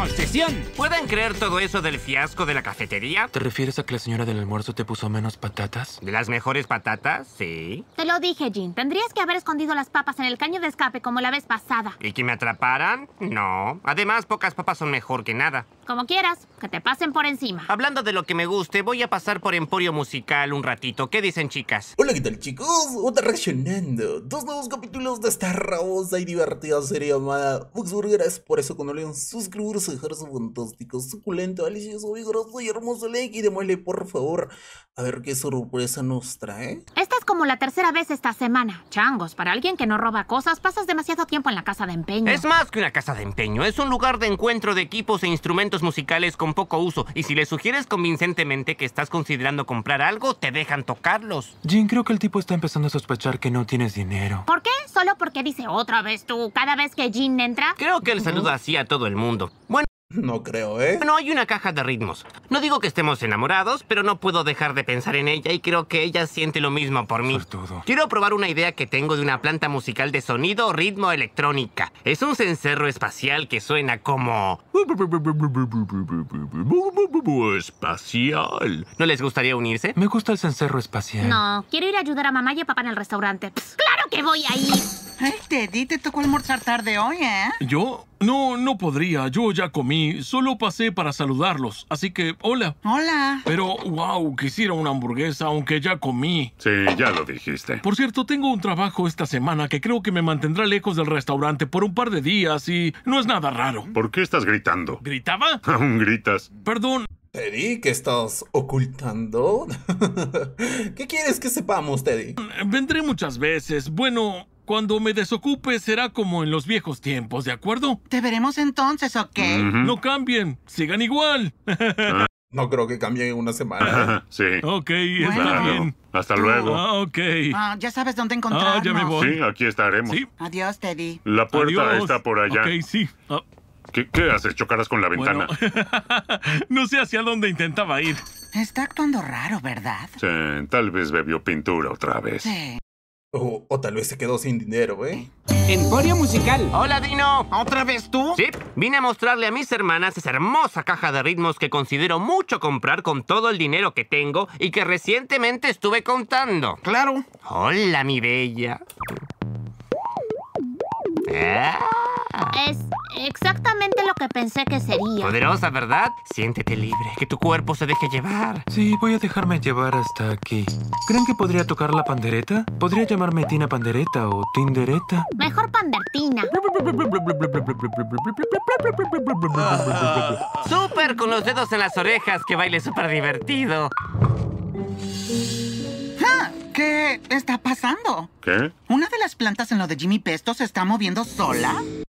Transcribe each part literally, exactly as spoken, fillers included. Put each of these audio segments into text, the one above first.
¡Sesión! ¿Pueden creer todo eso del fiasco de la cafetería? ¿Te refieres a que la señora del almuerzo te puso menos patatas? ¿De las mejores patatas? Sí. Te lo dije, Jin. Tendrías que haber escondido las papas en el caño de escape como la vez pasada. ¿Y que me atraparan? No. Además, pocas papas son mejor que nada. Como quieras, que te pasen por encima. Hablando de lo que me guste, voy a pasar por Emporio Musical un ratito. ¿Qué dicen, chicas? Hola, ¿qué tal, chicos? Otra reaccionando. Dos nuevos capítulos de esta rabosa y divertida serie llamada Boxburger. Es por eso que no olviden suscribirse, dejar su fantástico, suculento, delicioso, vigoroso y hermoso like y démosle, por favor, a ver qué sorpresa nos trae. Esta es como la tercera vez esta semana. Changos, para alguien que no roba cosas, pasas demasiado tiempo en la casa de empeño. Es más que una casa de empeño. Es un lugar de encuentro de equipos e instrumentos musicales con poco uso. Y si le sugieres convincentemente que estás considerando comprar algo, te dejan tocarlos. Jin, creo que el tipo está empezando a sospechar que no tienes dinero. ¿Por qué? Solo porque dice otra vez tú cada vez que Jin entra. Creo que él saluda así a todo el mundo. Bueno. No creo, ¿eh? No, hay una caja de ritmos. No digo que estemos enamorados, pero no puedo dejar de pensar en ella y creo que ella siente lo mismo por mí. Suertudo. Quiero probar una idea que tengo de una planta musical de sonido, ritmo, electrónica. Es un cencerro espacial que suena como... espacial. ¿No les gustaría unirse? Me gusta el cencerro espacial. No, quiero ir a ayudar a mamá y a papá en el restaurante. Pss, ¡claro que voy a ir! Hey, Teddy, te tocó almorzar tarde hoy, ¿eh? ¿Yo? No, no podría. Yo ya comí. Solo pasé para saludarlos. Así que, hola. Hola. Pero, wow, quisiera una hamburguesa, aunque ya comí. Sí, ya lo dijiste. Por cierto, tengo un trabajo esta semana que creo que me mantendrá lejos del restaurante por un par de días y no es nada raro. ¿Por qué estás gritando? ¿Gritaba? Aún gritas. Perdón. Teddy, ¿qué estás ocultando? ¿Qué quieres que sepamos, Teddy? Vendré muchas veces. Bueno... Cuando me desocupe será como en los viejos tiempos, ¿de acuerdo? Te veremos entonces, ¿ok? Uh-huh. No cambien, sigan igual. No creo que cambie en una semana. Sí. Ok, está Bueno. bien. Hasta luego. Ah, ok. Ah, ya sabes dónde encontrarnos. Ah, ya me voy. Sí, aquí estaremos. Sí. Adiós, Teddy. La puerta Adiós. está por allá. Ok, sí. Ah, ¿Qué, qué haces? ¿Chocarás con la ventana? bueno. No sé hacia dónde intentaba ir. Está actuando raro, ¿verdad? Sí, tal vez bebió pintura otra vez. Sí. O, o tal vez se quedó sin dinero, ¿eh? Emporio Musical. ¡Hola, Dino! ¿Otra vez tú? Sí, vine a mostrarle a mis hermanas esa hermosa caja de ritmos que considero mucho comprar con todo el dinero que tengo y que recientemente estuve contando. Claro. Hola, mi bella. Ah, Es exactamente lo que pensé que sería. poderosa, ¿verdad? Siéntete libre, que tu cuerpo se deje llevar. Sí, voy a dejarme llevar hasta aquí. ¿Creen que podría tocar la pandereta? Podría llamarme Tina Pandereta o Tindereta. Mejor Pandertina. Súper con los dedos en las orejas, que baile súper divertido. Ah, ¿qué está pasando? ¿Qué? ¿Una de las plantas en lo de Jimmy Pesto se está moviendo sola?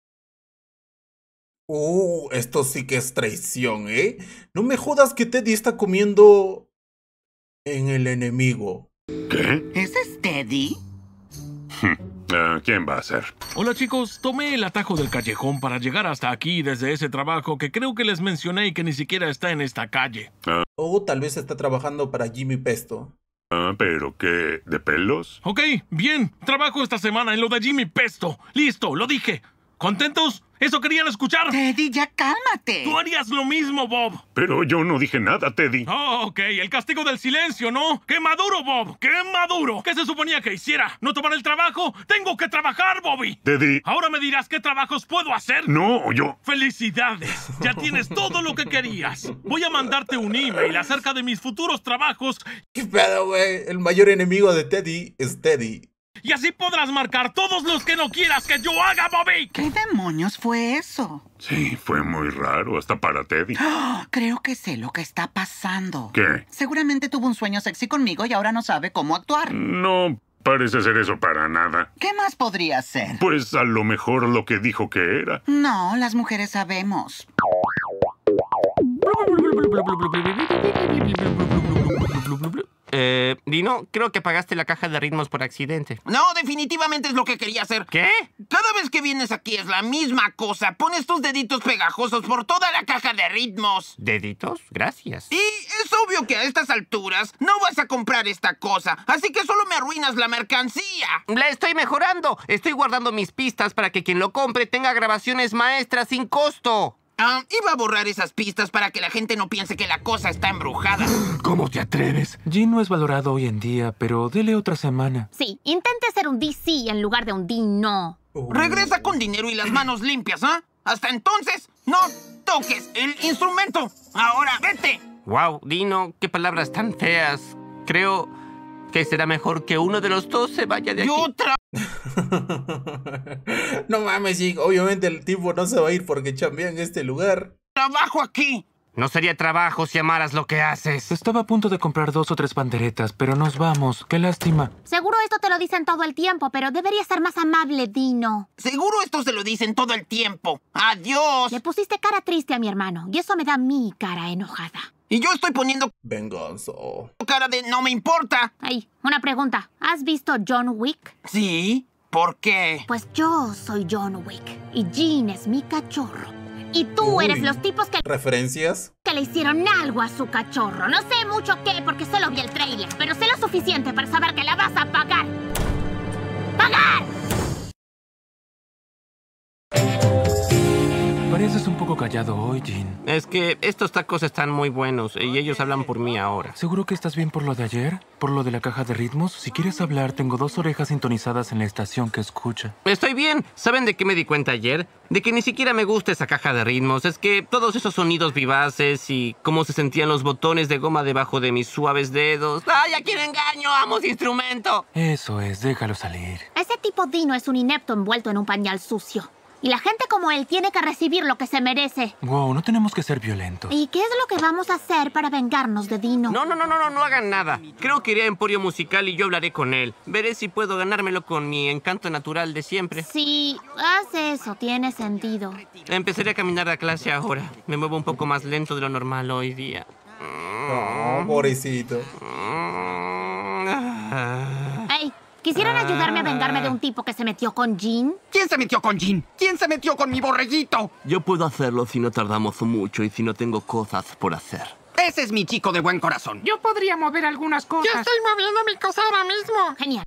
Uh, esto sí que es traición, ¿eh? No me jodas que Teddy está comiendo en el enemigo. ¿Qué? ¿Ese es Teddy? Ah, ¿quién va a ser? Hola, chicos. Tomé el atajo del callejón para llegar hasta aquí desde ese trabajo que creo que les mencioné y que ni siquiera está en esta calle. O tal vez está trabajando para Jimmy Pesto. Ah, ¿pero qué? ¿De pelos? Ok, bien. Trabajo esta semana en lo de Jimmy Pesto. Listo, lo dije. ¿Contentos? ¿Eso querían escuchar? Teddy, ya cálmate. Tú harías lo mismo, Bob. Pero yo no dije nada, Teddy. Oh, ok, el castigo del silencio, ¿no? ¡Qué maduro, Bob! ¡Qué maduro! ¿Qué se suponía que hiciera? ¿No tomar el trabajo? ¡Tengo que trabajar, Bobby! Teddy. Ahora me dirás qué trabajos puedo hacer. No, yo... ¡Felicidades! Ya tienes todo lo que querías. Voy a mandarte un email acerca de mis futuros trabajos ¿Qué pedo, güey? El mayor enemigo de Teddy es Teddy. y así podrás marcar todos los que no quieras que yo haga, Bobby. ¿Qué demonios fue eso? Sí, fue muy raro, hasta para Teddy. Oh, creo que sé lo que está pasando. ¿Qué? Seguramente tuvo un sueño sexy conmigo y ahora no sabe cómo actuar. No parece ser eso para nada. ¿Qué más podría ser? Pues a lo mejor lo que dijo que era. No, las mujeres sabemos. Eh, Dino, creo que apagaste la caja de ritmos por accidente. No, definitivamente es lo que quería hacer. ¿Qué? Cada vez que vienes aquí es la misma cosa. Pones tus deditos pegajosos por toda la caja de ritmos. ¿Deditos? Gracias. Y es obvio que a estas alturas no vas a comprar esta cosa, así que solo me arruinas la mercancía. La estoy mejorando. Estoy guardando mis pistas para que quien lo compre tenga grabaciones maestras sin costo. Ah, iba a borrar esas pistas para que la gente no piense que la cosa está embrujada. ¿Cómo te atreves? Jean no es valorado hoy en día, pero dele otra semana. Sí, intente ser un D C en lugar de un Dino. Uh. Regresa con dinero y las manos limpias, ¿ah? Hasta entonces, no toques el instrumento. Ahora, vete. Wow, Dino, qué palabras tan feas. Creo que será mejor que uno de los dos se vaya de aquí. Yo tra... No mames, Jin. Obviamente el tipo no se va a ir porque chambea en este lugar. trabajo aquí. No sería trabajo si amaras lo que haces. Estaba a punto de comprar dos o tres panderetas, pero nos vamos. Qué lástima. Seguro esto te lo dicen todo el tiempo, pero debería ser más amable, Dino. Seguro esto se lo dicen todo el tiempo. ¡Adiós! Le pusiste cara triste a mi hermano, y eso me da mi cara enojada. Y yo estoy poniendo Venganza. cara de no me importa. Ay, una pregunta. ¿Has visto John Wick? ¿Sí? ¿Por qué? Pues yo soy John Wick, y Jean es mi cachorro. Y tú Uy. eres los tipos que, ¿Referencias? que le hicieron algo a su cachorro. No sé mucho qué, porque solo vi el trailer, pero sé lo suficiente para saber que la vas a pagar. ¡Pagar! Pareces un poco callado hoy, Jean. Es que estos tacos están muy buenos y ellos hablan por mí ahora. ¿Seguro que estás bien por lo de ayer? ¿Por lo de la caja de ritmos? Si quieres hablar, tengo dos orejas sintonizadas en la estación que escucha. Estoy bien. ¿Saben de qué me di cuenta ayer? De que ni siquiera me gusta esa caja de ritmos. Es que todos esos sonidos vivaces y cómo se sentían los botones de goma debajo de mis suaves dedos. ¡Ay, a quién engaño! ¡Amo ese instrumento! Eso es, déjalo salir. Ese tipo Dino es un inepto envuelto en un pañal sucio. Y la gente como él tiene que recibir lo que se merece. Wow, no tenemos que ser violentos. ¿Y qué es lo que vamos a hacer para vengarnos de Dino? No, no, no, no, no, no hagan nada. Creo que iré a Emporio Musical y yo hablaré con él. Veré si puedo ganármelo con mi encanto natural de siempre. Sí, haz eso, tiene sentido. Empezaré a caminar a clase ahora. Me muevo un poco más lento de lo normal hoy día. No, pobrecito. Hey, ¿quisieran ayudarme a vengarme de un tipo que se metió con Jean? ¿Quién se metió con Jean? ¿Quién se metió con mi borreguito? Yo puedo hacerlo si no tardamos mucho y si no tengo cosas por hacer. Ese es mi chico de buen corazón. Yo podría mover algunas cosas. Yo estoy moviendo mi cosa ahora mismo. Genial.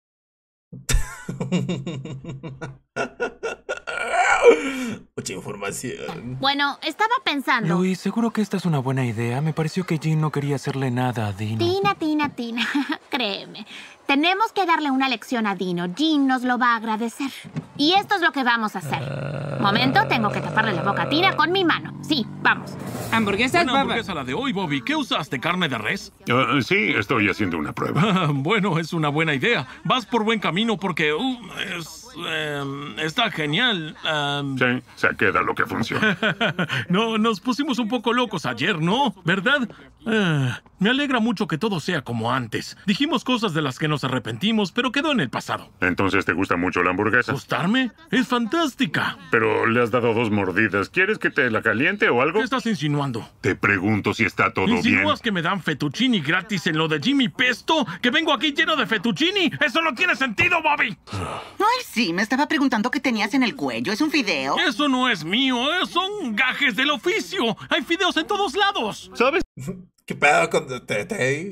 Mucha información. Bueno, estaba pensando... Luis, seguro que esta es una buena idea. Me pareció que Jean no quería hacerle nada a Dino. Tina, Tina, Tina. Créeme. Tenemos que darle una lección a Dino. Jean nos lo va a agradecer. Y esto es lo que vamos a hacer. Momento, tengo que taparle la boca a Tina con mi mano. Sí, vamos. Hamburguesas, Buena baba. hamburguesa la de hoy, Bobby. ¿Qué usaste? ¿Carne de res? Ah, sí, estoy haciendo una prueba. Bueno, es una buena idea. Vas por buen camino porque uh, es, eh, está genial. Um, Sí, se queda lo que funciona. no, nos pusimos un poco locos ayer, ¿no? ¿Verdad? Eh, me alegra mucho que todo sea como antes. Dijimos cosas de las que nos arrepentimos, pero quedó en el pasado. Entonces, ¿te gusta mucho la hamburguesa? ¿Gustarme? Es fantástica. Pero le has dado dos mordidas. ¿Quieres que te la caliente o algo? ¿Qué estás insinuando? Te pregunto si está todo bien. ¿Insinúas que me dan fettuccini gratis en lo de Jimmy Pesto? ¿Que vengo aquí lleno de fettuccini? ¡Eso no tiene sentido, Bobby! Ay, sí, me estaba preguntando qué tenías en el cuello. ¿Es un fideo? Eso no es mío, eh, son gajes del oficio. Hay fideos en todos lados. ¿Sabes? ¿Qué pedo con Teddy?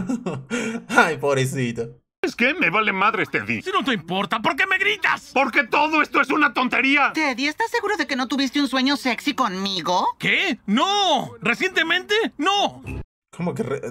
Ay, pobrecito. ¿Es qué? Me vale madre, Teddy. Si no te importa, ¿por qué me gritas? Porque todo esto es una tontería. Teddy, ¿estás seguro de que no tuviste un sueño sexy conmigo? ¿Qué? ¡No! ¿Recientemente? ¡No! ¿Cómo que...? Re...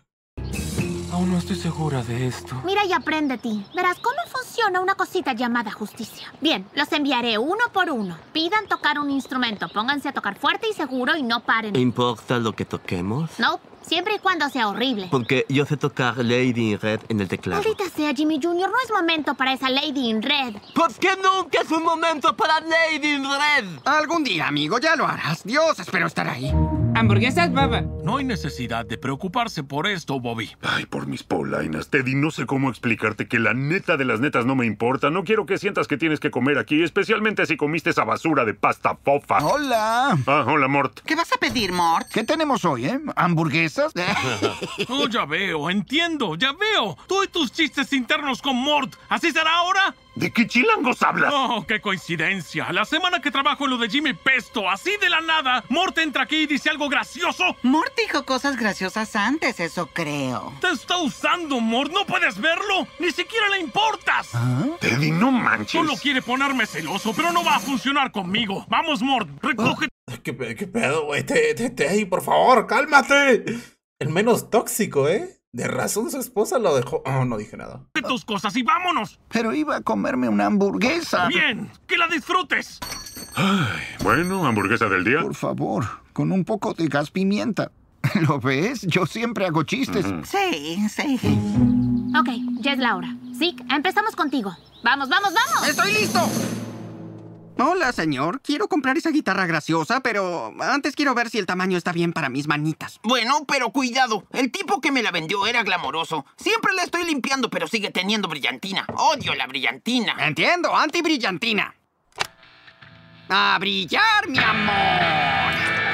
Aún no estoy segura de esto. Mira y apréndete. Verás cómo funciona una cosita llamada justicia. Bien, los enviaré uno por uno. Pidan tocar un instrumento. Pónganse a tocar fuerte y seguro y no paren. ¿Importa lo que toquemos? No, siempre y cuando sea horrible. Porque yo sé tocar Lady in Red en el teclado. Maldita sea, Jimmy junior, no es momento para esa Lady in Red. ¿Por qué nunca es un momento para Lady in Red? Algún día, amigo, ya lo harás. Dios, espero estar ahí. Hamburguesas, baba. No hay necesidad de preocuparse por esto, Bobby. Ay, por mis polainas, Teddy, no sé cómo explicarte que la neta de las netas no me importa. No quiero que sientas que tienes que comer aquí, especialmente si comiste esa basura de pasta fofa. Hola. Ah, hola, Mort. ¿Qué vas a pedir, Mort? ¿Qué tenemos hoy, eh? ¿Hamburguesas? Oh, ya veo, entiendo, ya veo. Tú y tus chistes internos con Mort. ¿Así será ahora? ¿De qué chilangos hablas? Oh, qué coincidencia. La semana que trabajo en lo de Jimmy Pesto, así de la nada, Mort entra aquí y dice algo gracioso. Mort dijo cosas graciosas antes, eso creo. Te está usando, Mort. ¿No puedes verlo? Ni siquiera le importas. Teddy, no manches. Solo quiere ponerme celoso, pero no va a funcionar conmigo. Vamos, Mort, recoge ¿Qué, pe- qué pedo, güey? Te- te- Teddy, por favor, cálmate. El menos tóxico, ¿eh? De razón su esposa lo dejó. Oh, no dije nada. De tus cosas y vámonos. Pero iba a comerme una hamburguesa. Bien, que la disfrutes. Ay, bueno, hamburguesa del día. Por favor, con un poco de gas pimienta. ¿Lo ves? Yo siempre hago chistes. Ujú. Sí, sí. Ok, ya es la hora. Zeke, empezamos contigo. ¡Vamos, vamos, vamos! ¡Estoy listo! Hola, señor. Quiero comprar esa guitarra graciosa, pero antes quiero ver si el tamaño está bien para mis manitas. Bueno, pero cuidado. El tipo que me la vendió era glamoroso. Siempre la estoy limpiando, pero sigue teniendo brillantina. Odio la brillantina. Entiendo, antibrillantina. ¡A brillar, mi amor!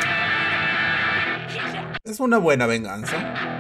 Es una buena venganza.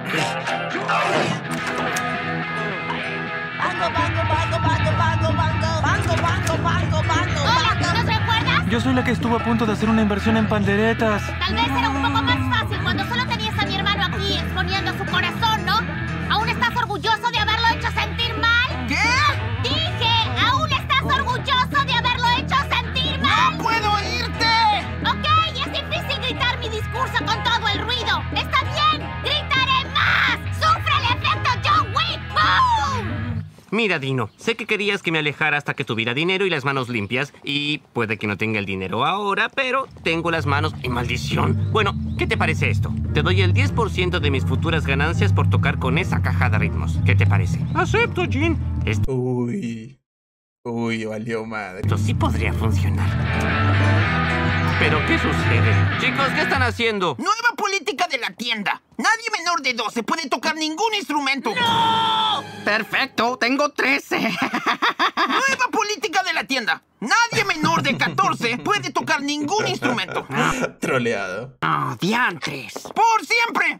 Hola, ¿nos recuerdas? Yo soy la que estuvo a punto de hacer una inversión en panderetas. Tal vez era un poco más fácil cuando solo tenías a mi hermano aquí exponiendo su corazón, ¿no? ¿Aún estás orgulloso de haberlo hecho sentir mal? ¿Qué? Dije, ¿aún estás orgulloso de haberlo hecho sentir mal? ¡No puedo irte! Ok, es difícil gritar mi discurso con todo el ruido. Está bien, gritaré más. ¡Sufre el efecto John Wick! ¡Boom! Mira, Dino, sé que querías que me alejara hasta que tuviera dinero y las manos limpias. Y puede que no tenga el dinero ahora, pero tengo las manos en maldición. Bueno, ¿qué te parece esto? Te doy el diez por ciento de mis futuras ganancias por tocar con esa caja de ritmos. ¿Qué te parece? Acepto, Jean. Esto Uy. Uy, valió madre. sí podría funcionar. ¿Pero qué sucede? Chicos, ¿qué están haciendo? Nueva política de la tienda. Nadie menor de doce puede tocar ningún instrumento. Perfecto, tengo trece. Nueva política de la tienda. Nadie menor de catorce puede tocar ningún instrumento. Troleado. ¡Oh, diantres! ¡Por siempre!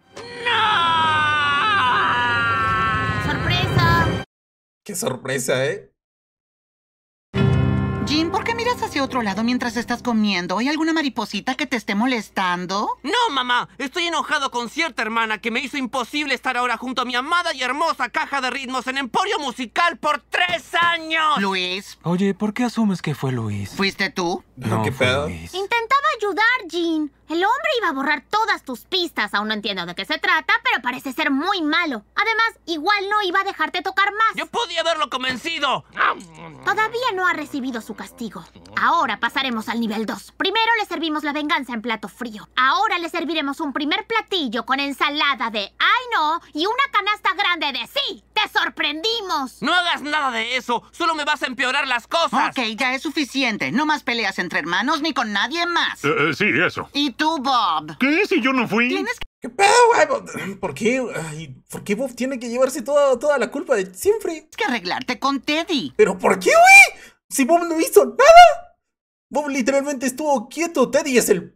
¡Sorpresa! Qué sorpresa, ¿eh? Jim, ¿por qué miras hacia otro lado mientras estás comiendo? ¿Hay alguna mariposita que te esté molestando? No, mamá. Estoy enojado con cierta hermana que me hizo imposible estar ahora junto a mi amada y hermosa caja de ritmos en Emporio Musical por tres años. Luis, Oye, ¿por qué asumes que fue Luis? ¿fuiste tú? No, ¿Qué fue pedo? Luis. Intentaba ayudar, Jean. El hombre iba a borrar todas tus pistas. Aún no entiendo de qué se trata, pero parece ser muy malo. Además, igual no iba a dejarte tocar más. Yo podía haberlo convencido. Todavía no ha recibido su castigo. Ahora pasaremos al nivel dos. Primero le servimos la venganza en plato frío. Ahora le serviremos un primer platillo con ensalada de ¡ay no! Y una canasta grande de ¡sí! ¡Te sorprendimos! No hagas nada de eso. Solo me vas a empeorar las cosas. Ok, ya es suficiente. No más peleas entre hermanos ni con nadie más. Eh, eh, sí, eso. ¿Y tú, Bob? ¿Qué? Si yo no fui. Tienes que... ¿Qué pedo, güey? ¿Por qué? Ay, ¿por qué Bob tiene que llevarse toda, toda la culpa de siempre? que arreglarte con Teddy. ¿Pero por qué, güey? Si Bob no hizo nada. Bob literalmente estuvo quieto. Teddy es el...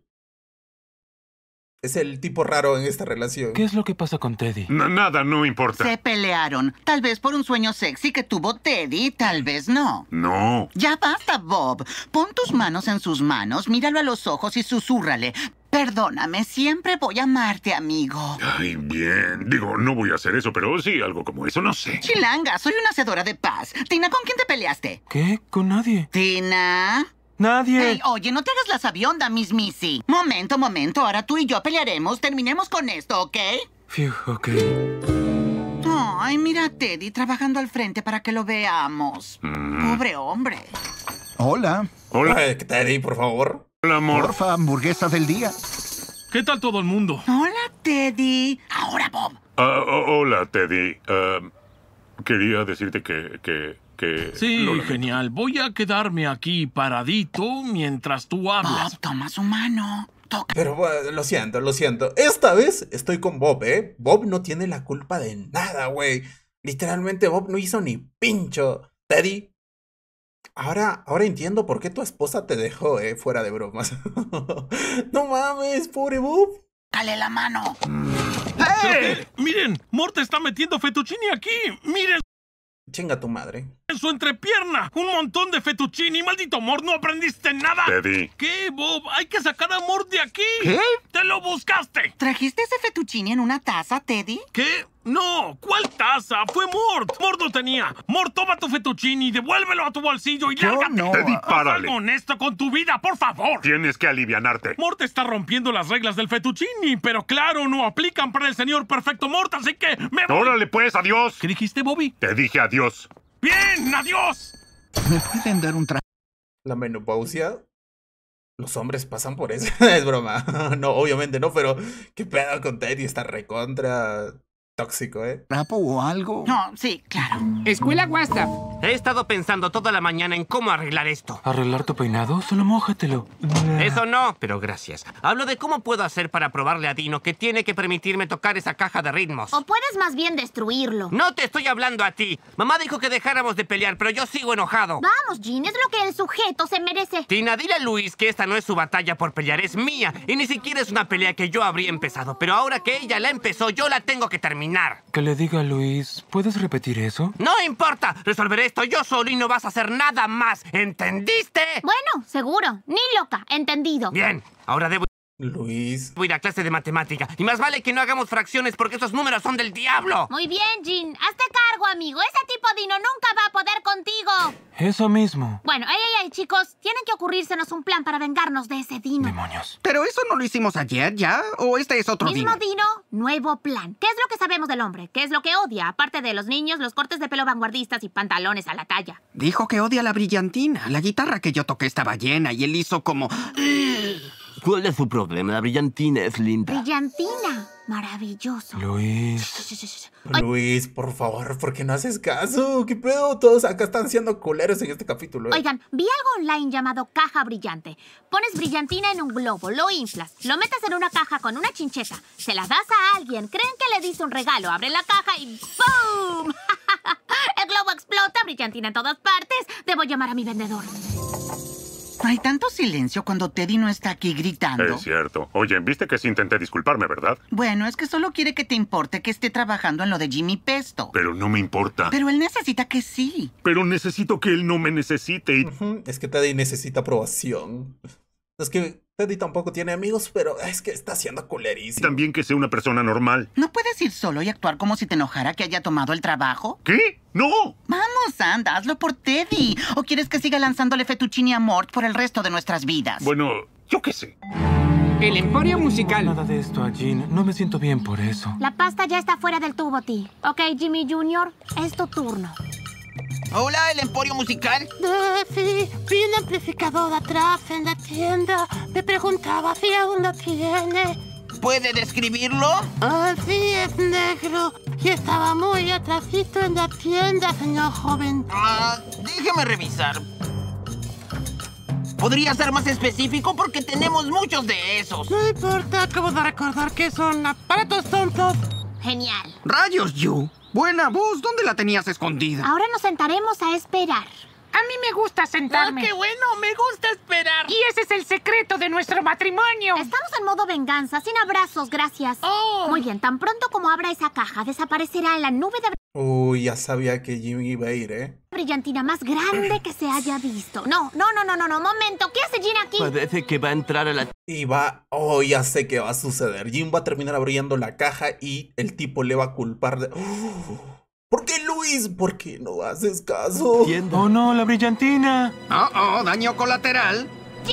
Es el tipo raro en esta relación. ¿Qué es lo que pasa con Teddy? N- nada, no importa. Se pelearon. Tal vez por un sueño sexy que tuvo Teddy, tal vez no. No. Ya basta, Bob. Pon tus manos en sus manos, míralo a los ojos y susúrrale. Perdóname, siempre voy a amarte, amigo. Ay, bien. Digo, no voy a hacer eso, pero sí, algo como eso, no sé. Chilanga, soy una hacedora de paz. Tina, ¿con quién te peleaste? ¿Qué? ¿Con nadie? Tina... ¡Nadie! Hey, oye, no te hagas la sabionda, Miss Missy. Momento, momento. Ahora tú y yo pelearemos. Terminemos con esto, ¿ok? Fiu, ok. Ay, mira a Teddy trabajando al frente para que lo veamos. Mm. Pobre hombre. Hola. Hola. Ay, Teddy, por favor. Hola, amor. Porfa, hamburguesa del día. ¿Qué tal todo el mundo? Hola, Teddy. Ahora, Bob. Ah, oh, hola, Teddy. Ah, quería decirte que... que, que Sí, lo lamento. genial. Voy a quedarme aquí paradito mientras tú hablas. Bob, toma su mano. Toca. Pero bueno, lo siento, lo siento. Esta vez estoy con Bob, ¿eh? Bob no tiene la culpa de nada, güey. Literalmente Bob no hizo ni pincho. Teddy, ahora, ahora entiendo por qué tu esposa te dejó, ¿eh? Fuera de bromas. No mames, pobre Bob. Dale la mano. ¿Pero qué? Miren, Mort está metiendo fettuccine aquí. Miren Chinga tu madre. en su entrepierna. Un montón de fettuccine. Maldito Mort, no aprendiste nada. Teddy. ¿Qué, Bob? Hay que sacar a Mort de aquí. ¿Qué? Te lo lo buscaste? ¿Trajiste ese fettuccine en una taza, Teddy? ¿Qué? No, ¿cuál taza? Fue Mort. Mort lo tenía. Mort, toma tu fettuccine y devuélvelo a tu bolsillo y Yo lárgate. no. Teddy, Haz párale. algo honesto con tu vida, por favor. Tienes que alivianarte. Mort está rompiendo las reglas del fettuccine, pero claro, no aplican para el señor perfecto Mort, así que me voy. Órale, pues, adiós. ¿Qué dijiste, Bobby? Te dije adiós. ¡Bien, adiós! ¿Me pueden dar un traje? La menopausia. Los hombres pasan por eso. Es broma. No, obviamente no, pero qué pedo con Teddy. Está recontra tóxico, ¿eh? ¿Trapo o algo? No, sí, claro. Escuela Guasta. He estado pensando toda la mañana en cómo arreglar esto. ¿Arreglar tu peinado? Solo mójatelo. Eso no, pero gracias. Hablo de cómo puedo hacer para probarle a Dino que tiene que permitirme tocar esa caja de ritmos. O puedes más bien destruirlo. No te estoy hablando a ti. Mamá dijo que dejáramos de pelear, pero yo sigo enojado. Vamos, Jean, es lo que el sujeto se merece. Tina, dile a Luis que esta no es su batalla por pelear, es mía. Y ni siquiera es una pelea que yo habría empezado. Pero ahora que ella la empezó, yo la tengo que terminar. Que le diga a Luis, ¿puedes repetir eso? No importa, resolveré esto yo solo y no vas a hacer nada más. ¿Entendiste? Bueno, seguro. Ni loca. Entendido. Bien, ahora debo Luis. ir a clase de matemática. Y más vale que no hagamos fracciones porque esos números son del diablo. Muy bien, Jean. Hazte cargo, amigo. Ese tipo Dino nunca va a poder contigo. Eso mismo. Bueno, ay, ay, ay, chicos. Tienen que ocurrírsenos un plan para vengarnos de ese Dino. Demonios. ¿Pero eso no lo hicimos ayer ya? ¿O este es otro Mismo Dino? Dino, nuevo plan. ¿Qué es lo que sabemos del hombre? ¿Qué es lo que odia? Aparte de los niños, los cortes de pelo vanguardistas y pantalones a la talla. Dijo que odia la brillantina. La guitarra que yo toqué estaba llena y él hizo como... ¿Cuál es su problema? La brillantina es linda. Brillantina. Maravilloso. Luis. Luis, por favor, ¿por qué no haces caso? ¿Qué pedo? Todos acá están siendo culeros en este capítulo. ¿eh? Oigan, vi algo online llamado caja brillante. Pones brillantina en un globo, lo inflas, lo metes en una caja con una chincheta, se la das a alguien, creen que le diste un regalo, abre la caja y ¡boom! El globo explota, brillantina en todas partes. Debo llamar a mi vendedor. Hay tanto silencio cuando Teddy no está aquí gritando. Es cierto. Oye, viste que sí intenté disculparme, ¿verdad? Bueno, es que solo quiere que te importe que esté trabajando en lo de Jimmy Pesto. Pero no me importa. Pero él necesita que sí. Pero necesito que él no me necesite. Y... Ujú, es que Teddy necesita aprobación. Es que Teddy tampoco tiene amigos, pero es que está siendo culerísimo. También que sea una persona normal. ¿No puedes ir solo y actuar como si te enojara que haya tomado el trabajo? ¿Qué? ¡No! Vamos, anda, hazlo por Teddy. ¿O quieres que siga lanzándole fettuccine a Mort por el resto de nuestras vidas? Bueno, yo qué sé. El Emporio Musical. Nada de esto a Jean. No me siento bien por eso. La pasta ya está fuera del tubo, T. Ok, Jimmy Junior, es tu turno. Hola, el Emporio Musical. Sí, vi un amplificador atrás en la tienda. Me preguntaba si aún lo tiene. ¿Puede describirlo? Ah, sí, es negro. Y estaba muy atrasito en la tienda, señor joven. Ah, déjeme revisar. ¿Podría ser más específico? Porque tenemos muchos de esos. No importa, acabo de recordar que son aparatos tontos. Genial. ¡Rayos, Yu! Buena voz, ¿dónde la tenías escondida? Ahora nos sentaremos a esperar. A mí me gusta sentarme. ¡Ah, qué bueno! ¡Me gusta esperar! Y ese es el secreto de nuestro matrimonio. Estamos en modo venganza, sin abrazos, gracias. Oh. Muy bien, tan pronto como abra esa caja, desaparecerá en la nube de Uy, ya sabía que Jimmy iba a ir, ¿eh? brillantina más grande que se haya visto. No, no, no, no, no, no, momento. ¿Qué hace Jean aquí? Parece que va a entrar a la... Y va... Oh, ya sé qué va a suceder. Jim va a terminar abriendo la caja y el tipo le va a culpar de... ¿Por qué, Luis? ¿Por qué no haces caso? Entiendo. ¡Oh, no! ¡La brillantina! ¡Oh, oh! ¡Daño colateral!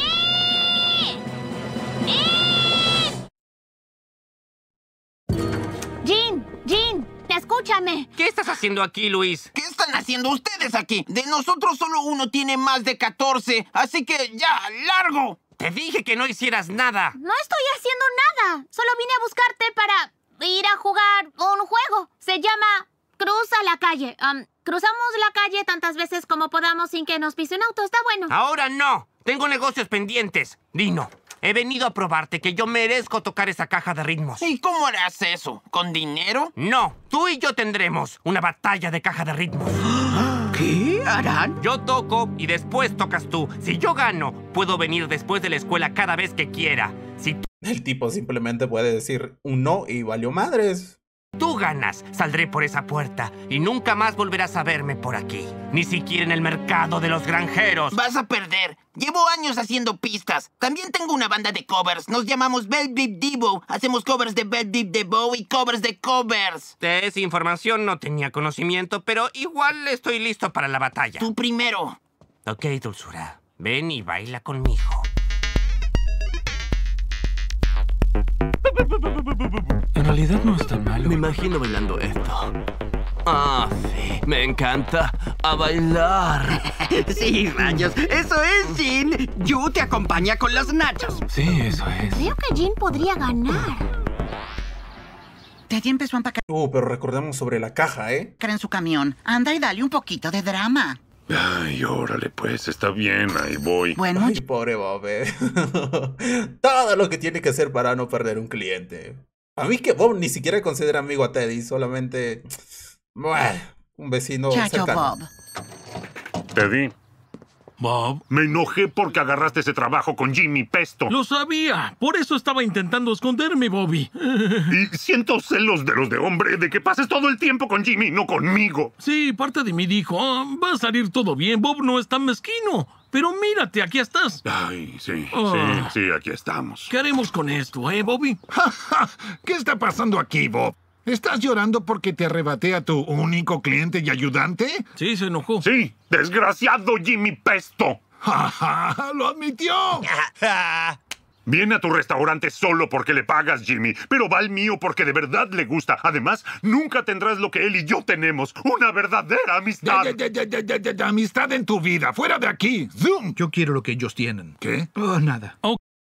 Jean, Jean, escúchame. ¿Qué estás haciendo aquí, Luis? ¿Qué están haciendo ustedes aquí? De nosotros solo uno tiene más de catorce, así que ya, largo. Te dije que no hicieras nada. No estoy haciendo nada. Solo vine a buscarte para ir a jugar un juego. Se llama Cruza la calle. Um, cruzamos la calle tantas veces como podamos sin que nos pise un auto. Está bueno. Ahora no. Tengo negocios pendientes. Dino, he venido a probarte que yo merezco tocar esa caja de ritmos. ¿Y cómo harás eso? ¿Con dinero? No, tú y yo tendremos una batalla de caja de ritmos. ¿Qué harán? Yo toco y después tocas tú. Si yo gano, puedo venir después de la escuela cada vez que quiera. Si El tipo simplemente puede decir un no y valió madres. tú ganas, saldré por esa puerta y nunca más volverás a verme por aquí. Ni siquiera en el mercado de los granjeros. Vas a perder. Llevo años haciendo pistas. También tengo una banda de covers. Nos llamamos Bell Bip Devo. Hacemos covers de Bell Bip Devo y covers de covers. De esa información no tenía conocimiento, pero igual estoy listo para la batalla. Tú primero. Ok, dulzura. Ven y baila conmigo. En realidad no es tan malo. Me imagino bailando esto. Ah, sí. Me encanta. A bailar. Sí, rayos. Eso es, Jin. Yu te acompaña con los nachos. Sí, eso es. Creo que Jin podría ganar. Teddy empezó a empacar Uh, pero recordemos sobre la caja, ¿eh? en su camión. Anda y dale un poquito de drama. Ay, órale, pues, está bien, ahí voy. Bueno, Ay, pobre Bob, ¿eh? Todo lo que tiene que hacer para no perder un cliente. A mí que Bob ni siquiera considera amigo a Teddy, solamente... Bueno, un vecino chacho cercano. Bob. Teddy, Bob. me enojé porque agarraste ese trabajo con Jimmy Pesto. Lo sabía. Por eso estaba intentando esconderme, Bobby. Y siento celos de los de hombre de que pases todo el tiempo con Jimmy, no conmigo. Sí, parte de mí dijo, ah, va a salir todo bien. Bob no es tan mezquino. Pero mírate, aquí estás. Ay, sí, Ah. sí, sí, aquí estamos. ¿Qué haremos con esto, eh, Bobby? ¿Qué está pasando aquí, Bob? ¿Estás llorando porque te arrebaté a tu único cliente y ayudante? Sí, se enojó. Sí, desgraciado Jimmy Pesto. ¡Ja, ja! ¡Lo admitió! Viene a tu restaurante solo porque le pagas, Jimmy, pero va al mío porque de verdad le gusta. Además, nunca tendrás lo que él y yo tenemos, una verdadera amistad. Ya, ya, ya, ya, ya, ya, ya, amistad en tu vida, fuera de aquí. ¡Zoom! Yo quiero lo que ellos tienen. ¿Qué? Oh, nada.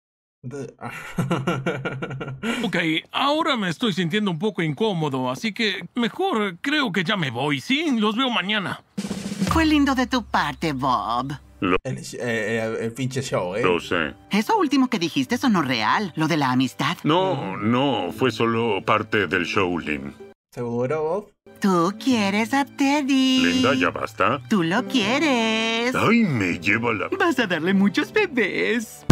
Ok, ahora me estoy sintiendo un poco incómodo, así que mejor creo que ya me voy, ¿sí? Los veo mañana. Fue lindo de tu parte, Bob. Lo, El, eh, eh, el pinche show, ¿eh? lo sé. Eso último que dijiste sonó real, lo de la amistad. No, no, fue solo parte del show, Lynn. ¿Seguro, Bob? Tú quieres a Teddy. Linda, ¿ya basta? Tú lo quieres. Ay, me lleva la... Vas a darle muchos bebés.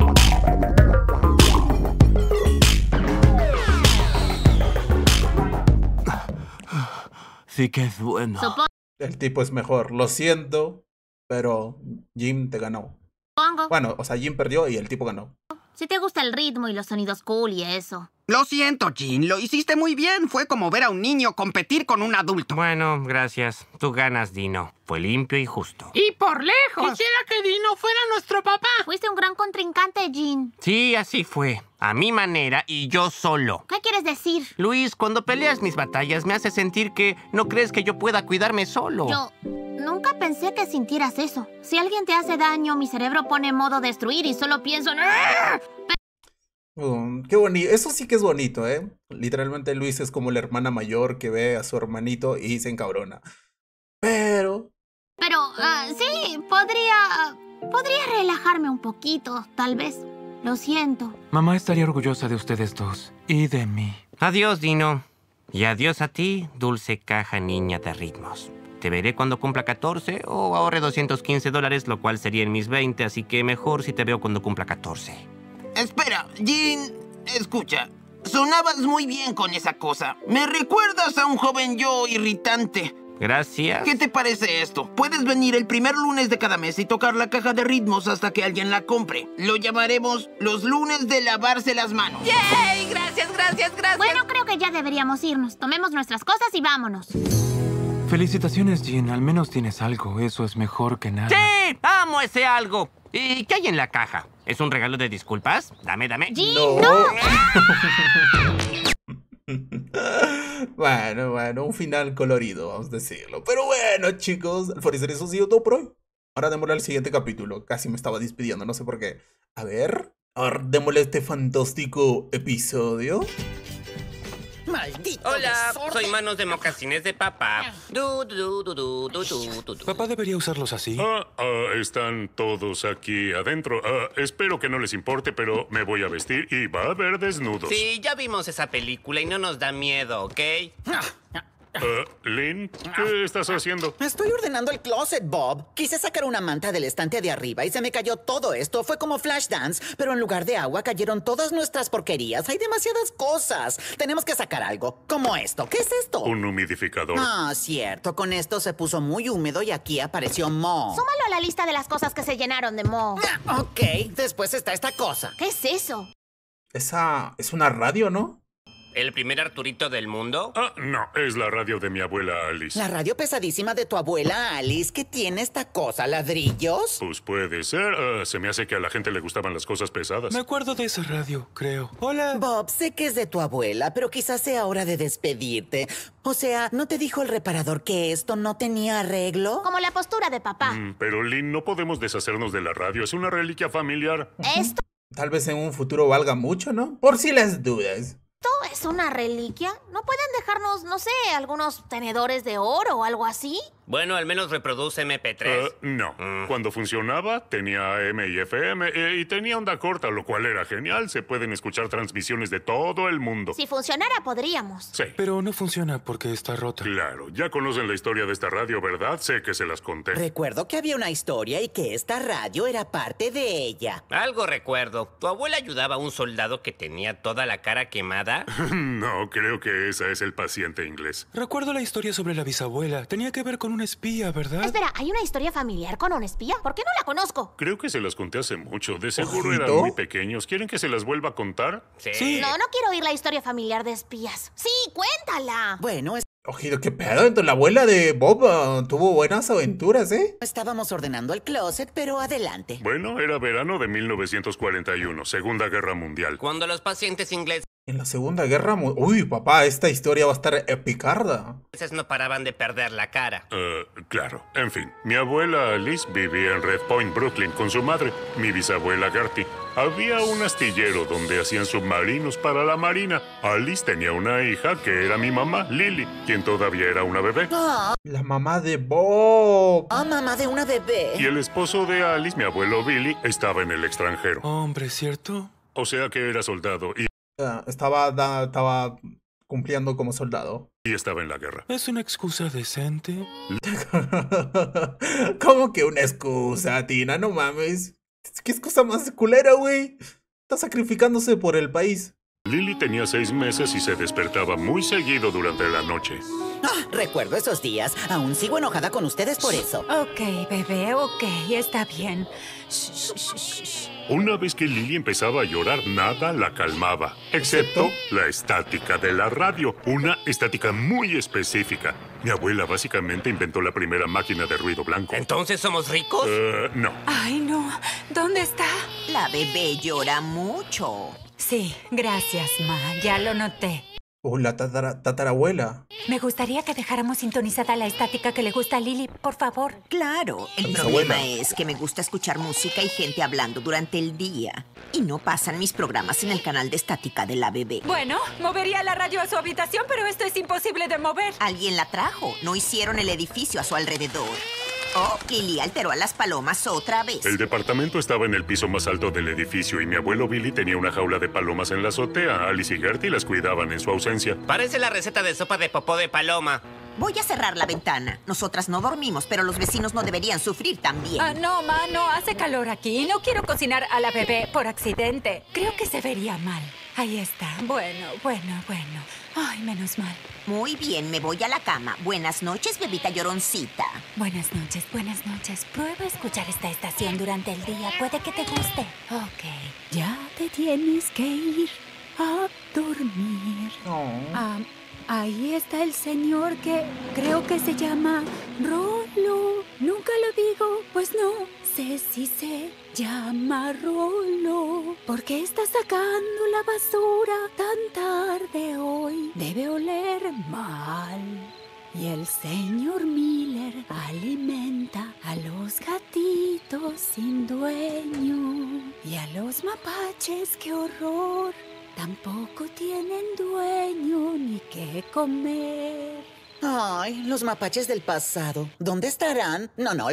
Sí que es bueno. Supongo. El tipo es mejor, lo siento, pero Jim te ganó. Bueno, o sea, Jim perdió y el tipo ganó. Si te gusta el ritmo y los sonidos cool y eso. Lo siento, Jin. Lo hiciste muy bien. Fue como ver a un niño competir con un adulto. Bueno, gracias. Tú ganas, Dino. Fue limpio y justo. Y por lejos. Quisiera que Dino fuera nuestro papá. Fuiste un gran contrincante, Jin. Sí, así fue. A mi manera y yo solo. ¿Qué quieres decir? Luis, cuando peleas mis batallas me hace sentir que no crees que yo pueda cuidarme solo. Yo nunca pensé que sintieras eso. Si alguien te hace daño, mi cerebro pone modo destruir y solo pienso en... Um, qué bonito. Eso sí que es bonito, ¿eh? Literalmente Luis es como la hermana mayor que ve a su hermanito y se encabrona. Pero... Pero, uh, sí, podría... Podría relajarme un poquito, tal vez. Lo siento. Mamá estaría orgullosa de ustedes dos. Y de mí. Adiós, Dino. Y adiós a ti, dulce caja niña de ritmos. Te veré cuando cumpla catorce o ahorre doscientos quince dólares, lo cual sería en mis veinte, así que mejor si te veo cuando cumpla catorce. Espera, Jin, escucha. Sonabas muy bien con esa cosa. Me recuerdas a un joven yo irritante. Gracias. ¿Qué te parece esto? Puedes venir el primer lunes de cada mes y tocar la caja de ritmos hasta que alguien la compre. Lo llamaremos los lunes de lavarse las manos. ¡Yay! Gracias, gracias, gracias. Bueno, creo que ya deberíamos irnos. Tomemos nuestras cosas y vámonos. Felicitaciones, Jin. Al menos tienes algo. Eso es mejor que nada. ¡Sí! ¡Amo ese algo! ¿Y qué hay en la caja? ¿Es un regalo de disculpas? Dame, dame. ¡Jin, no! Bueno, bueno, un final colorido, vamos a decirlo. Pero bueno, chicos, al parecer eso ha sido todo por hoy. Ahora démosle al siguiente capítulo. Casi me estaba despidiendo, no sé por qué. A ver, ahora démosle este fantástico episodio. ¡Maldito Hola, desorden! soy Manos de Mocasines de Papá. Du, du, du, du, du, du, du, du. Papá debería usarlos así. Ah, ah, están todos aquí adentro. Ah, espero que no les importe, pero me voy a vestir y va a haber desnudos. Sí, ya vimos esa película y no nos da miedo, ¿ok? Uh, Lynn, ¿qué estás haciendo? Estoy ordenando el closet, Bob. Quise sacar una manta del estante de arriba y se me cayó todo esto. Fue como Flashdance, pero en lugar de agua cayeron todas nuestras porquerías. Hay demasiadas cosas. Tenemos que sacar algo. Como esto. ¿Qué es esto? Un humidificador. Ah, cierto. Con esto se puso muy húmedo y aquí apareció moho. Súmalo a la lista de las cosas que se llenaron de moho. Ah, ok. Después está esta cosa. ¿Qué es eso? Esa es una radio, ¿no? ¿El primer Arturito del mundo? Ah, no, es la radio de mi abuela Alice. La radio pesadísima de tu abuela Alice. ¿Qué tiene esta cosa? ¿Ladrillos? Pues puede ser. Uh, se me hace que a la gente le gustaban las cosas pesadas. Me acuerdo de esa radio, creo. Hola. Bob, sé que es de tu abuela, pero quizás sea hora de despedirte. O sea, ¿no te dijo el reparador que esto no tenía arreglo? Como la postura de papá. Mm, pero Lynn, no podemos deshacernos de la radio. Es una reliquia familiar. Esto Tal vez en un futuro valga mucho, ¿no? Por si las dudas. es una reliquia. ¿No pueden dejarnos, no sé, algunos tenedores de oro o algo así? Bueno, al menos reproduce eme pe tres. Uh, no. Mm. Cuando funcionaba, tenía A M y F M eh, y tenía onda corta, lo cual era genial. Se pueden escuchar transmisiones de todo el mundo. Si funcionara, podríamos. Sí. Pero no funciona porque está rota. Claro, ya conocen la historia de esta radio, ¿verdad? Sé que se las conté. Recuerdo que había una historia y que esta radio era parte de ella. Algo recuerdo. ¿Tu abuela ayudaba a un soldado que tenía toda la cara quemada? No, creo que esa es el paciente inglés. Recuerdo la historia sobre la bisabuela. Tenía que ver con un espía, ¿verdad? Espera, ¿hay una historia familiar con un espía? ¿Por qué no la conozco? Creo que se las conté hace mucho. De seguro ¿Ojito? eran muy pequeños. ¿Quieren que se las vuelva a contar? Sí. No, no quiero oír la historia familiar de espías. Sí, cuéntala. Bueno, es- Ojito, ¿qué pedo? Entonces, la abuela de Bob uh, tuvo buenas aventuras, ¿eh? estábamos ordenando el closet, pero adelante. Bueno, era verano de mil novecientos cuarenta y uno, Segunda Guerra Mundial. Cuando los pacientes ingleses En la Segunda Guerra... Mu- Uy, papá, esta historia va a estar epicarda. no paraban de perder la cara. Uh, claro. En fin, mi abuela Alice vivía en Red Point, Brooklyn, con su madre, mi bisabuela Gertie. Había un astillero donde hacían submarinos para la marina. Alice tenía una hija que era mi mamá, Lily, quien todavía era una bebé. Ah, La mamá de Bob. ah, mamá de una Y bebé. el esposo de Alice, mi abuelo Billy, estaba en el extranjero. Hombre, ¿cierto? O sea que era soldado y, Ah, estaba, da- estaba cumpliendo como soldado. y estaba en la guerra. ¿Es una excusa decente? ¿Cómo que una excusa, Tina? No mames. ¿Qué excusa más culera, güey? Está sacrificándose por el país. Lily tenía seis meses y se despertaba muy seguido durante la noche. Ah, recuerdo esos días. Aún sigo enojada con ustedes por eso. Ok, bebé, ok, está bien. Shh, shh, shh, shh, shh. Una vez que Lily empezaba a llorar, nada la calmaba, excepto la estática de la radio, una estática muy específica. Mi abuela básicamente inventó la primera máquina de ruido blanco. ¿Entonces somos ricos? Eh, no. Ay, no. ¿Dónde está? La bebé llora mucho. Sí, gracias, Ma. Ya lo noté. Oh, la tatara- tatarabuela. Me gustaría que dejáramos sintonizada la estática que le gusta a Lily, por favor. Claro, el Esa problema abuela. es que me gusta escuchar música y gente hablando durante el día. Y no pasan mis programas en el canal de estática de la bebé. Bueno, movería la radio a su habitación, pero esto es imposible de mover. Alguien la trajo. No hicieron el edificio a su alrededor. Oh, Lily alteró a las palomas otra vez. El departamento estaba en el piso más alto del edificio y mi abuelo Billy tenía una jaula de palomas en la azotea. Alice y Gertie las cuidaban en su ausencia. Parece la receta de sopa de popó de paloma. Voy a cerrar la ventana. Nosotras no dormimos, pero los vecinos no deberían sufrir también. Ah, no, Ma, no, hace calor aquí. No quiero cocinar a la bebé por accidente. Creo que se vería mal. Ahí está. Bueno, bueno, bueno. Ay, menos mal. Muy bien, me voy a la cama. Buenas noches, bebita lloroncita. Buenas noches, buenas noches. Prueba a escuchar esta estación durante el día. Puede que te guste. Ok. Ya te tienes que ir a dormir. Ah, ahí está el señor que creo que se llama Rolo. Nunca lo digo, pues no sé si se llama Rolo. ¿Por qué está sacando la basura tan tarde hoy? Debe oler mal. Y el señor Miller alimenta a los gatitos sin dueño. Y a los mapaches, qué horror. Tampoco tienen dueño ni qué comer. Ay, los mapaches del pasado. ¿Dónde estarán? No, no.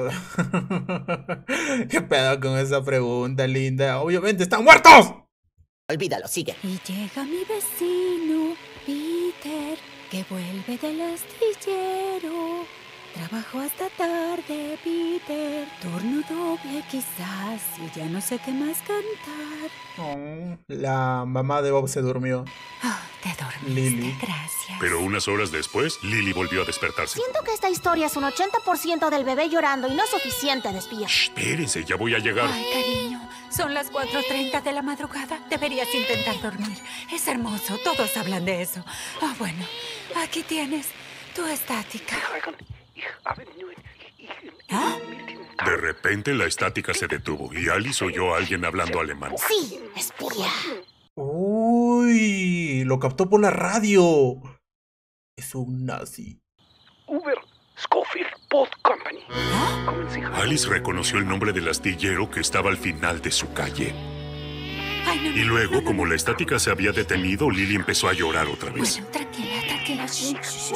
¿Qué pedo con esa pregunta, linda? Obviamente están muertos. Olvídalo, sigue. Y llega mi vecino, Peter, que vuelve del astillero. Trabajo hasta tarde, Peter. Turno doble quizás, y ya no sé qué más cantar. Oh, la mamá de Bob se durmió. Oh, te dormiste, Lily. Gracias. Pero unas horas después, Lily volvió a despertarse. Siento que esta historia es un ochenta por ciento del bebé llorando y no es suficiente de espía. Espérense, ya voy a llegar. Ay, cariño, son las cuatro treinta de la madrugada. Deberías intentar dormir. Es hermoso, todos hablan de eso. Ah, bueno, aquí tienes tu estática. ¿Ah? De repente la estática se detuvo y Alice oyó a alguien hablando alemán. Sí, espía. Uy, lo captó por la radio. Es un nazi. Uber, Schofield Pod Company. Alice reconoció el nombre del astillero que estaba al final de su calle. Ay, no, Y luego, como la estática se había detenido, Lily empezó a llorar otra vez. Bueno, tranquila, tranquila. Shh, shh,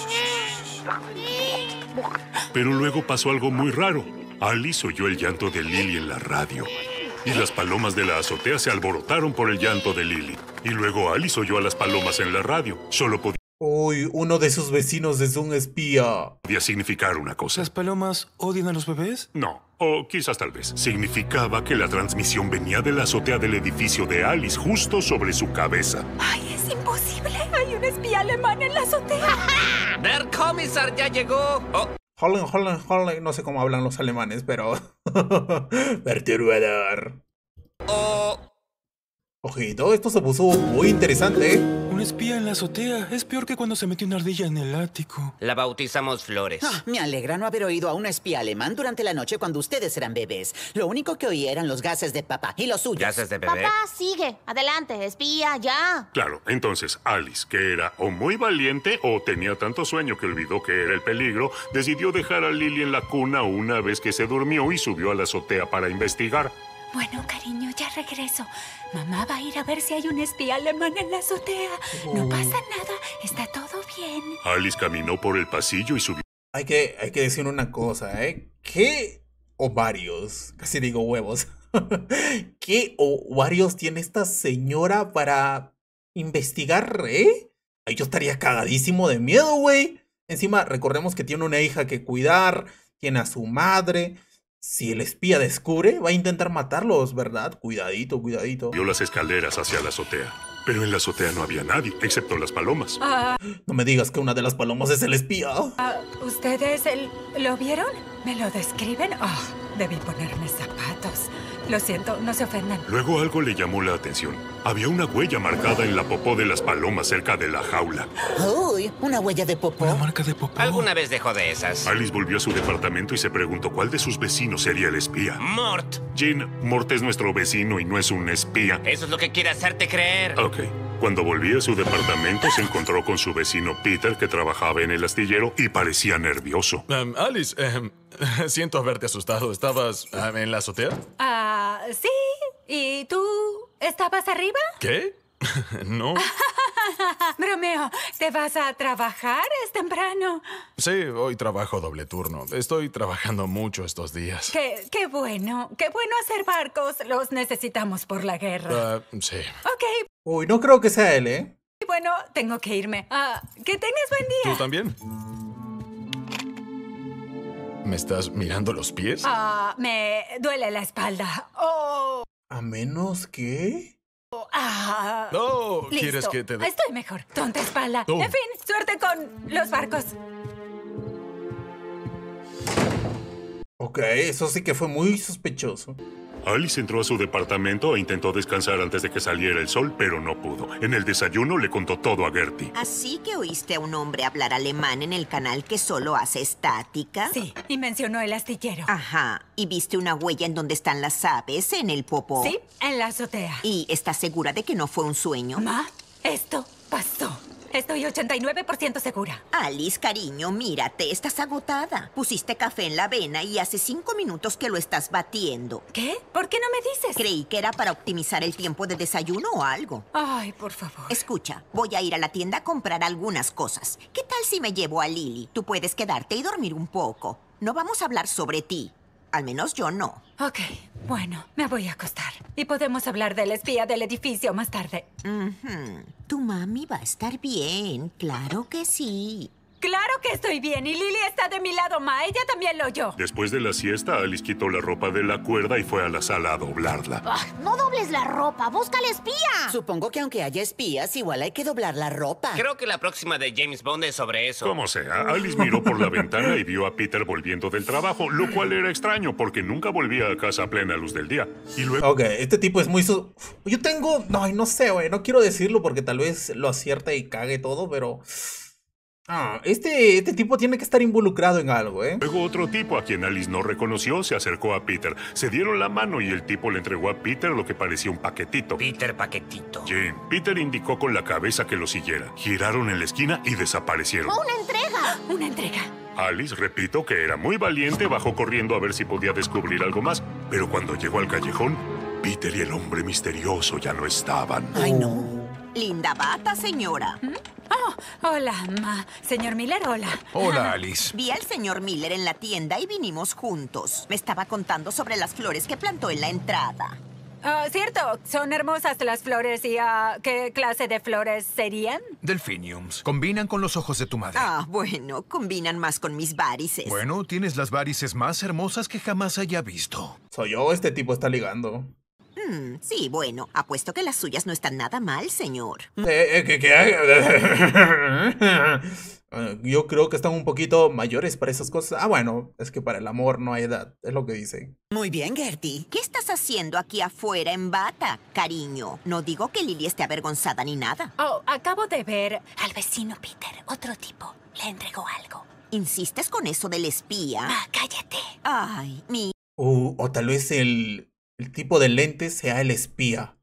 Pero luego pasó algo muy raro. Alice oyó el llanto de Lily en la radio. Y las palomas de la azotea se alborotaron por el llanto de Lily. Y luego Alice oyó a las palomas en la radio. Solo podía... Uy, uno de sus vecinos es un espía. Podía significar una cosa. ¿Las palomas odian a los bebés? No, o quizás tal vez. Significaba que la transmisión venía de la azotea del edificio de Alice, justo sobre su cabeza. Ay, es imposible. Hay un espía alemán en la azotea. Der Kommissar ya llegó. Oh. Holland, Holland, Holland. No sé cómo hablan los alemanes, pero... Perturbador. Oh. Ojito, esto se puso muy interesante, ¿eh? Un espía en la azotea es peor que cuando se metió una ardilla en el ático. La bautizamos Flores. Ah, me alegra no haber oído a un espía alemán durante la noche cuando ustedes eran bebés. Lo único que oí eran los gases de papá y los suyos. ¿Gases de bebé? Papá, sigue. Adelante, espía, ya. Claro, entonces Alice, que era o muy valiente o tenía tanto sueño que olvidó que era el peligro, decidió dejar a Lily en la cuna una vez que se durmió y subió a la azotea para investigar. Bueno, cariño, ya regreso. Mamá va a ir a ver si hay un espía alemán en la azotea. No pasa nada, está todo bien. Alice caminó por el pasillo y subió. Hay que, hay que decir una cosa, ¿eh? ¿Qué ovarios? Casi digo huevos. ¿Qué ovarios tiene esta señora para investigar, eh? Ay, yo estaría cagadísimo de miedo, güey. Encima, recordemos que tiene una hija que cuidar, tiene a su madre. Si el espía descubre, va a intentar matarlos, ¿verdad? Cuidadito, cuidadito. Vio las escaleras hacia la azotea. Pero en la azotea no había nadie, excepto las palomas. Ah, No me digas que una de las palomas es el espía. ah, ¿Ustedes el- lo vieron? ¿Me lo describen? Oh, debí ponerme zapatos. Lo siento, no se ofendan. Luego algo le llamó la atención. Había una huella marcada en la popó de las palomas cerca de la jaula. Uy, una huella de popó. Una marca de popó. Alguna vez dejó de esas. Alice volvió a su departamento y se preguntó cuál de sus vecinos sería el espía. Mort. Jean, Mort es nuestro vecino y no es un espía. Eso es lo que quiere hacerte creer. Ok. Cuando volvió a su departamento se encontró con su vecino Peter, que trabajaba en el astillero y parecía nervioso. Um, Alice, em, siento haberte asustado. ¿Estabas em, en la azotea? Ah, sí. ¿Y tú estabas arriba? ¿Qué? No. Bromeo, ¿te vas a trabajar? Es temprano. Sí, hoy trabajo doble turno. Estoy trabajando mucho estos días. Qué, qué bueno. Qué bueno hacer barcos. Los necesitamos por la guerra. Ah, sí. Ok. Uy, no creo que sea él, ¿eh? Bueno, tengo que irme. Ah, que tengas buen día. ¿Tú también? ¿Me estás mirando los pies? Ah, me duele la espalda. Oh. A menos que... Ah. No, Listo. ¿quieres que te dé? Estoy mejor. Tonta espalda. Oh. En fin, suerte con los barcos. Ok, eso sí que fue muy sospechoso. Alice entró a su departamento e intentó descansar antes de que saliera el sol, pero no pudo. En el desayuno le contó todo a Gertie. Así que oíste a un hombre hablar alemán en el canal que solo hace estática. Sí, y mencionó el astillero. Ajá. ¿Y viste una huella en donde están las aves, en el popó? Sí, en la azotea. ¿Y estás segura de que no fue un sueño? Ma, esto pasó. Estoy ochenta y nueve por ciento segura. Alice, cariño, mírate, estás agotada. Pusiste café en la avena y hace cinco minutos que lo estás batiendo. ¿Qué? ¿Por qué no me dices? Creí que era para optimizar el tiempo de desayuno o algo. Ay, por favor. Escucha, voy a ir a la tienda a comprar algunas cosas. ¿Qué tal si me llevo a Lily? Tú puedes quedarte y dormir un poco. No vamos a hablar sobre ti. Al menos yo no. Ok, bueno, me voy a acostar. Y podemos hablar del espía del edificio más tarde. Ujú. Tu mami va a estar bien, claro que sí. Claro que estoy bien y Lily está de mi lado, Ma. Ella también lo oyó. Después de la siesta, Alice quitó la ropa de la cuerda y fue a la sala a doblarla. Ah, no dobles la ropa, busca al espía. Supongo que aunque haya espías, igual hay que doblar la ropa. Creo que la próxima de James Bond es sobre eso. Como sea, Alice miró por la ventana y vio a Peter volviendo del trabajo, lo cual era extraño porque nunca volvía a casa a plena luz del día. Y luego... Ok, este tipo es muy... Su... Yo tengo... No, no sé, güey. No quiero decirlo porque tal vez lo acierta y cague todo, pero... Ah, este, este tipo tiene que estar involucrado en algo, ¿eh? Luego otro tipo a quien Alice no reconoció se acercó a Peter. Se dieron la mano y el tipo le entregó a Peter lo que parecía un paquetito. Peter Paquetito. Jane. Peter indicó con la cabeza que lo siguiera. Giraron en la esquina y desaparecieron. ¡Una entrega! Una entrega. Alice repitió que era muy valiente, bajó corriendo a ver si podía descubrir algo más. Pero cuando llegó al callejón, Peter y el hombre misterioso ya no estaban. Ay, no. Linda bata, señora. ¿Mm? Oh, hola, Ma. Señor Miller, hola. Hola, Alice. Vi al señor Miller en la tienda y vinimos juntos. Me estaba contando sobre las flores que plantó en la entrada. Uh, cierto, son hermosas las flores y uh, ¿qué clase de flores serían? Delphiniums. Combinan con los ojos de tu madre. Ah, bueno, combinan más con mis varices. Bueno, tienes las varices más hermosas que jamás haya visto. Soy yo, este tipo está ligando. Hmm, sí, bueno, apuesto que las suyas no están nada mal, señor. Eh, eh, ¿qué, qué? Yo creo que están un poquito mayores para esas cosas. Ah, bueno, es que para el amor no hay edad, es lo que dicen. Muy bien, Gertie. ¿Qué estás haciendo aquí afuera en bata, cariño? No digo que Lily esté avergonzada ni nada. Oh, acabo de ver al vecino Peter, otro tipo. Le entregó algo. ¿Insistes con eso del espía? Ah, cállate. Ay, mi... Uh, o tal vez el... El tipo de lentes sea el espía.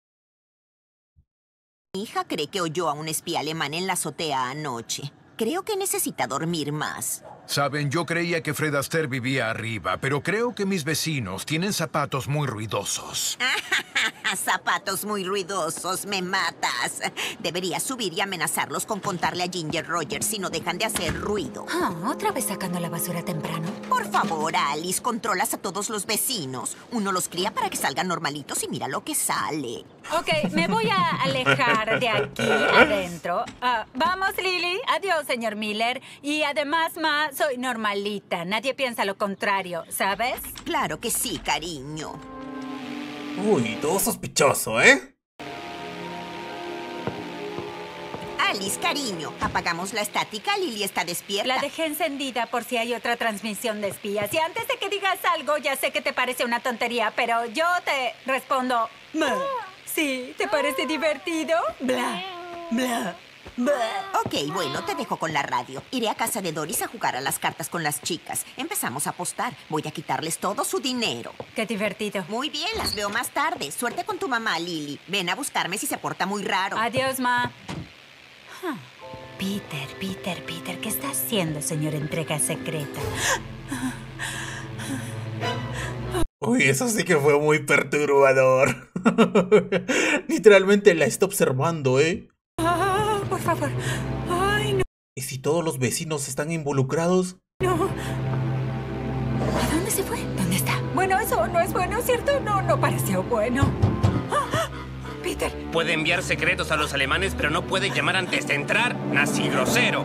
Mi hija cree que oyó a un espía alemán en la azotea anoche. Creo que necesita dormir más. Saben, yo creía que Fred Astaire vivía arriba, pero creo que mis vecinos tienen zapatos muy ruidosos. Zapatos muy ruidosos, me matas. Deberías subir y amenazarlos con contarle a Ginger Rogers si no dejan de hacer ruido. Oh, ¿otra vez sacando la basura temprano? Por favor, Alice, controlas a todos los vecinos. Uno los cría para que salgan normalitos y mira lo que sale. Ok, me voy a alejar de aquí adentro. Uh, vamos, Lily. Adiós, señor Miller. Y además, Ma, soy normalita. Nadie piensa lo contrario, ¿sabes? Claro que sí, cariño. Uy, todo sospechoso, ¿eh? Alice, cariño, apagamos la estática. Lily está despierta. La dejé encendida por si hay otra transmisión de espías. Y antes de que digas algo, ya sé que te parece una tontería, pero yo te respondo... Ma. Sí, ¿te parece divertido? Bla, bla. Ok, bueno, te dejo con la radio. Iré a casa de Doris a jugar a las cartas con las chicas. Empezamos a apostar. Voy a quitarles todo su dinero. Qué divertido. Muy bien, las veo más tarde. Suerte con tu mamá, Lily. Ven a buscarme si se porta muy raro. Adiós, Ma. Huh. Peter, Peter, Peter, ¿qué está haciendo, señor entrega secreta? Uy, eso sí que fue muy perturbador. Literalmente la está observando, ¿eh? Ah, por favor. Ay, no. ¿Y si todos los vecinos están involucrados? No. ¿A dónde se fue? ¿Dónde está? Bueno, eso no es bueno, ¿cierto? No, no pareció bueno. ¡Ah! Peter. Puede enviar secretos a los alemanes, pero no puede llamar antes de entrar. Nazi grosero.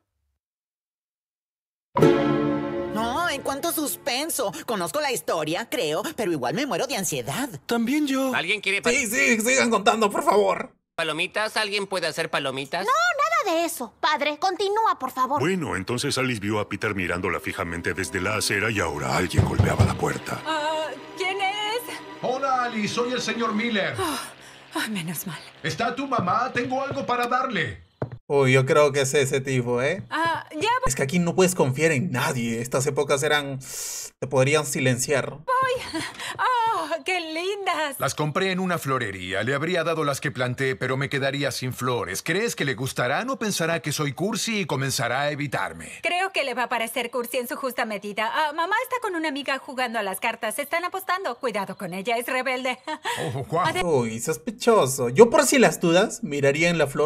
No, en cuanto suspenso. Conozco la historia, creo, pero igual me muero de ansiedad. También yo. ¿Alguien quiere Sí, sí, sigan contando, por favor. palomitas? ¿Alguien puede hacer palomitas? No, nada de eso. Padre, continúa, por favor. Bueno, entonces Alice vio a Peter mirándola fijamente desde la acera y ahora alguien golpeaba la puerta. Uh, ¿Quién es? Hola, Alice. Soy el señor Miller. Oh, oh, menos mal. ¿Está tu mamá? Tengo algo para darle. Uy, yo creo que es ese tipo, ¿eh? Ah, ya. Es que aquí no puedes confiar en nadie. Estas épocas eran... te podrían silenciar. Voy. ¡Oh, qué lindas! Las compré en una florería. Le habría dado las que planté, pero me quedaría sin flores. ¿Crees que le gustarán o pensará que soy cursi y comenzará a evitarme? Creo que le va a parecer cursi en su justa medida. Ah, mamá está con una amiga jugando a las cartas. Están apostando. Cuidado con ella, es rebelde. Oh, wow. Uy, sospechoso. Yo por si las dudas miraría en la flor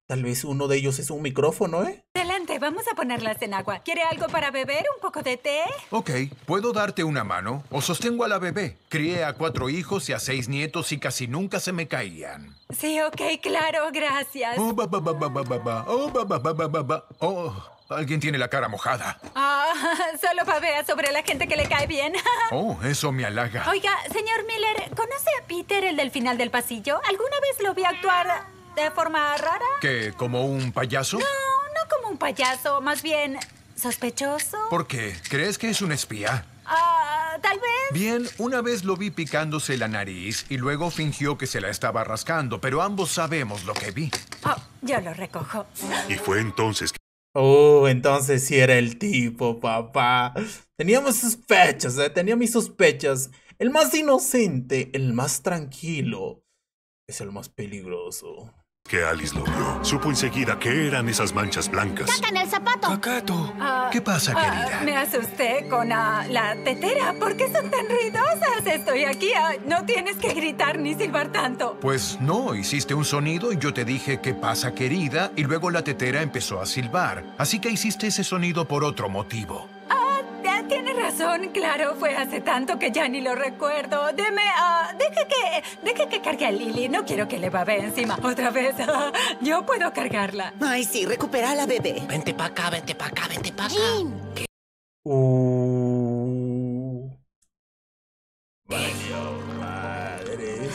Tal vez uno de ellos es un micrófono, ¿eh? Adelante, vamos a ponerlas en agua. ¿Quiere algo para beber? ¿Un poco de té? Ok, ¿puedo darte una mano? O sostengo a la bebé. Crié a cuatro hijos y a seis nietos y casi nunca se me caían. Sí, ok, claro, gracias. Oh, ba, ba, ba, ba, ba, ba, ba. Oh, ba, ba, ba, ba, ba, ba. Oh, alguien tiene la cara mojada. Ah, solo babea sobre la gente que le cae bien. Oh, eso me halaga. Oiga, señor Miller, ¿conoce a Peter, el del final del pasillo? ¿Alguna vez lo vi actuar de forma rara? ¿Qué, como un payaso? No, no como un payaso, más bien sospechoso. ¿Por qué? ¿Crees que es un espía? Ah, tal vez. Bien, una vez lo vi picándose la nariz y luego fingió que se la estaba rascando, pero ambos sabemos lo que vi. Oh, yo lo recojo. Y fue entonces que... Oh, entonces sí era el tipo, papá. Teníamos sospechas, ¿eh? Tenía mis sospechas. El más inocente, el más tranquilo, es el más peligroso. que Alice lo vio. Supo enseguida qué eran esas manchas blancas. ¡Caca en el zapato! ¡Cacato! Ah, ¿Qué pasa, ah, querida? Me asusté con ah, la tetera. ¿Por qué son tan ruidosas? Estoy aquí. ah, no tienes que gritar ni silbar tanto. Pues no, hiciste un sonido y yo te dije ¿qué pasa, querida? Y luego la tetera empezó a silbar. Así que hiciste ese sonido por otro motivo. Ah, tienes razón. Claro, fue hace tanto que ya ni lo recuerdo. Deme, ah, deje que, deje que cargue a Lily. No quiero que le babe encima. Otra vez. ah, yo puedo cargarla. Ay, sí, recupera a la bebé. Vente pa' acá, vente pa' acá, vente pa' acá. ¿Qué? Uh. Vaya madres.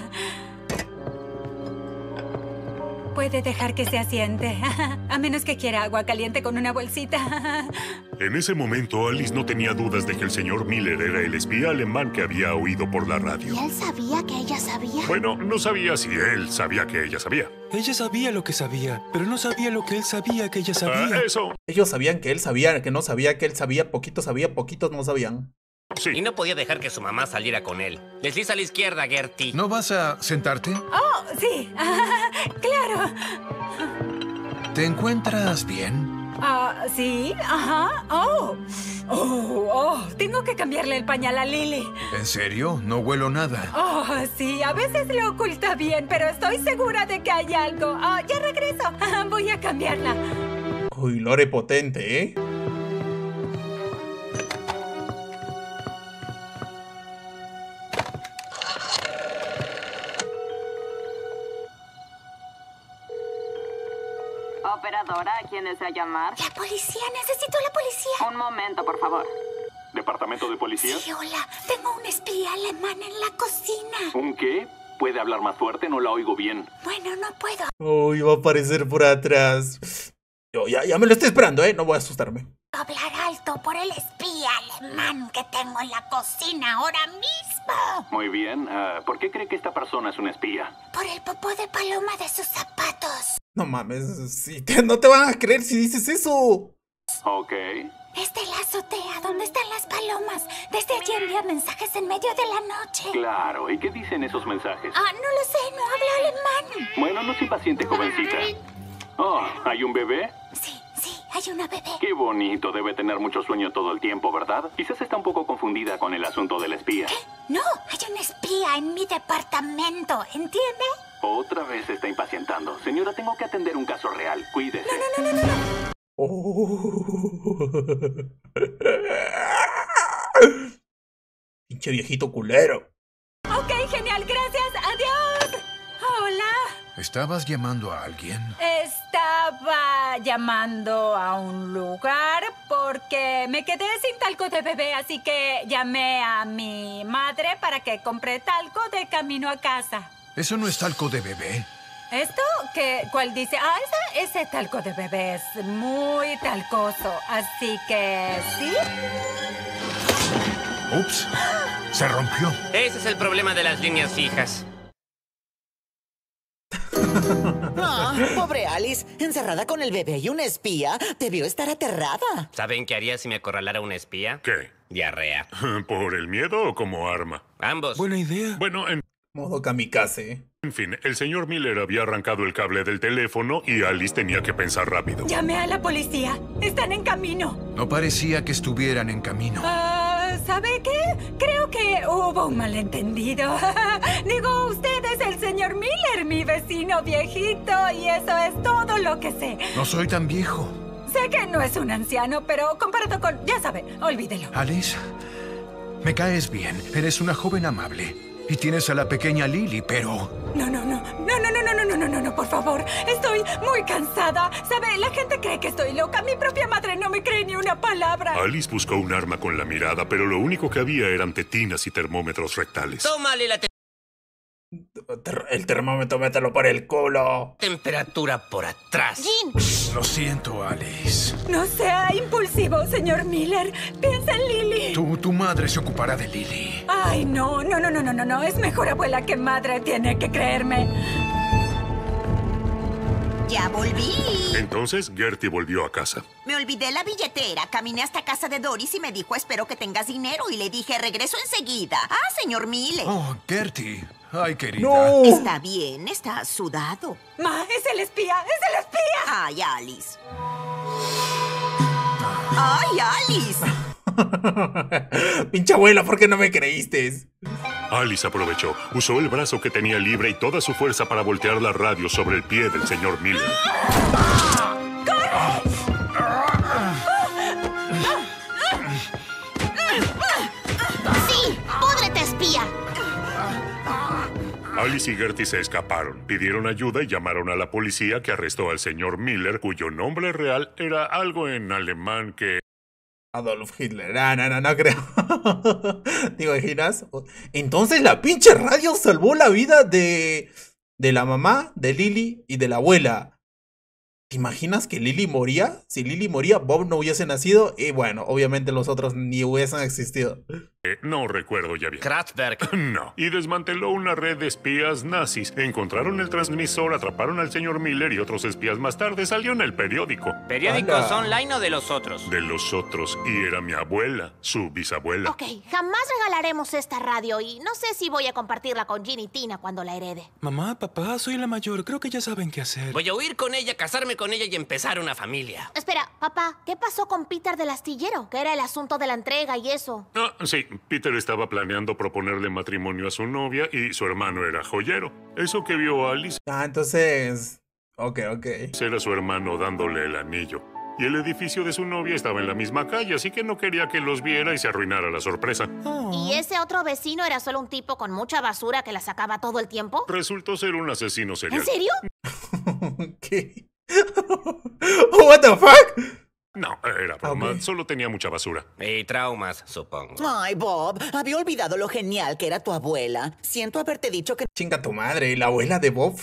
Puede dejar que se asiente. A menos que quiera agua caliente con una bolsita. En ese momento, Alice no tenía dudas de que el señor Miller era el espía alemán que había oído por la radio. ¿Y él sabía que ella sabía? Bueno, no sabía si él sabía que ella sabía. Ella sabía lo que sabía, pero no sabía lo que él sabía que ella sabía. Ah, eso. Ellos sabían que él sabía, que no sabía que él sabía, poquitos sabía, poquitos no sabían. Sí. Y no podía dejar que su mamá saliera con él. Desliza a la izquierda, Gertie. ¿No vas a sentarte? Oh, sí. Ah, claro. ¿Te encuentras bien? Ah, sí. Ajá. Oh. Oh, oh. Tengo que cambiarle el pañal a Lily. ¿En serio? No huelo nada. Oh, sí. A veces lo oculta bien, pero estoy segura de que hay algo. Ah, ya regreso. Ah, voy a cambiarla. Uy, lore potente, ¿eh? Operadora, ¿a quién desea llamar? La policía, necesito la policía. Un momento, por favor. ¿Departamento de policía? Sí, hola. Tengo un espía alemán en la cocina. ¿Un qué? ¿Puede hablar más fuerte? No la oigo bien. Bueno, no puedo. Uy, va a aparecer por atrás. Yo ya, ya me lo estoy esperando, ¿eh? No voy a asustarme. Hablar alto por el espía alemán que tengo en la cocina ahora mismo. Muy bien. Uh, ¿Por qué cree que esta persona es un espía? Por el popó de paloma de sus zapatos. No mames, si te, no te van a creer si dices eso. Ok. Es de la azotea, ¿dónde están las palomas? Desde allí envía mensajes en medio de la noche. Claro, ¿y qué dicen esos mensajes? Ah, no lo sé, no hablo alemán. Bueno, no se impaciente, jovencita. Oh, ¿hay un bebé? Sí, sí, hay una bebé. Qué bonito, debe tener mucho sueño todo el tiempo, ¿verdad? Quizás está un poco confundida con el asunto del espía. ¿Qué? No, hay un espía en mi departamento, ¿entiende? Otra vez se está impacientando. Señora, tengo que atender un caso real. Cuídese. No, no, no, no, no. Oh. Pinche viejito culero. Ok, genial, gracias. Adiós. Hola. ¿Estabas llamando a alguien? Estaba llamando a un lugar porque me quedé sin talco de bebé, así que llamé a mi madre para que compre talco de camino a casa. ¿Eso no es talco de bebé? ¿Esto? ¿Qué? ¿Cuál dice? Ah, esa, ese talco de bebé es muy talcoso, así que ¿sí? Ups, se rompió. Ese es el problema de las líneas fijas. Oh, pobre Alice, encerrada con el bebé y un espía, debió estar aterrada. ¿Saben qué haría si me acorralara un espía? ¿Qué? Diarrea. ¿Por el miedo o como arma? Ambos. Buena idea. Bueno, en... Modo kamikaze. En fin, el señor Miller había arrancado el cable del teléfono y Alice tenía que pensar rápido. Llamé a la policía. Están en camino. No parecía que estuvieran en camino. Ah, ¿sabe qué? Creo que hubo un malentendido. Digo, usted es el señor Miller, mi vecino viejito, y eso es todo lo que sé. No soy tan viejo. Sé que no es un anciano, pero comparado con... Ya sabe, olvídelo. Alice, me caes bien. Eres una joven amable. Y tienes a la pequeña Lily, pero... No, no, no. No, no, no, no, no, no, no, no, no, por favor. Estoy muy cansada. ¿Sabe? La gente cree que estoy loca. Mi propia madre no me cree ni una palabra. Alice buscó un arma con la mirada, pero lo único que había eran tetinas y termómetros rectales. Tómale la te- El termómetro, mételo por el culo. temperatura por atrás. Jean. Lo siento, Alice. No sea impulsivo, señor Miller. Piensa en Lily. Tu, tu madre se ocupará de Lily. Ay, no, no, no, no, no, no, no. Es mejor abuela que madre. Tiene que creerme. Ya volví. Entonces Gertie volvió a casa. Me olvidé la billetera. Caminé hasta casa de Doris y me dijo, espero que tengas dinero. Y le dije, regreso enseguida. Ah, señor Miller. Oh, Gertie. Ay, querida. No. Está bien, está sudado. Ma, es el espía, es el espía. Ay, Alice. Ay, Alice. Pinche abuela, ¿por qué no me creíste? Alice aprovechó, usó el brazo que tenía libre y toda su fuerza para voltear la radio sobre el pie del señor Miller. ¡Sí! ¡Púdrete, espía! Alice y Gertie se escaparon, pidieron ayuda y llamaron a la policía, que arrestó al señor Miller, cuyo nombre real era algo en alemán que... Adolf Hitler. Ah, no, no, no creo. ¿Te imaginas? Entonces la pinche radio salvó la vida de... de la mamá, de Lily y de la abuela. ¿Te imaginas que Lily moría? Si Lily moría, Bob no hubiese nacido y bueno, obviamente los otros ni hubiesen existido. Eh, no recuerdo ya bien. Kraftwerk. No. Y desmanteló una red de espías nazis. Encontraron el transmisor, atraparon al señor Miller y otros espías más tarde. Salió en el periódico. ¿Periódicos Hola. online o de los otros? De los otros. Y era mi abuela, su bisabuela. Ok, jamás regalaremos esta radio y no sé si voy a compartirla con Jean y Tina cuando la herede. Mamá, papá, soy la mayor. Creo que ya saben qué hacer. Voy a huir con ella, casarme con ella y empezar una familia. Espera, papá, ¿qué pasó con Peter del astillero? Que era el asunto de la entrega y eso. Ah, sí. Peter estaba planeando proponerle matrimonio a su novia y su hermano era joyero. Eso que vio Alice Ah, entonces... Ok, ok. era su hermano dándole el anillo. Y el edificio de su novia estaba en la misma calle, así que no quería que los viera y se arruinara la sorpresa. ¿Y ese otro vecino era solo un tipo con mucha basura que la sacaba todo el tiempo? Resultó ser un asesino serial. ¿En serio? ¿Qué? What the fuck? No, era broma. Okay. Solo tenía mucha basura. Y traumas, supongo. Ay, Bob, había olvidado lo genial que era tu abuela. Siento haberte dicho que... Chinga tu madre, la abuela de Bob.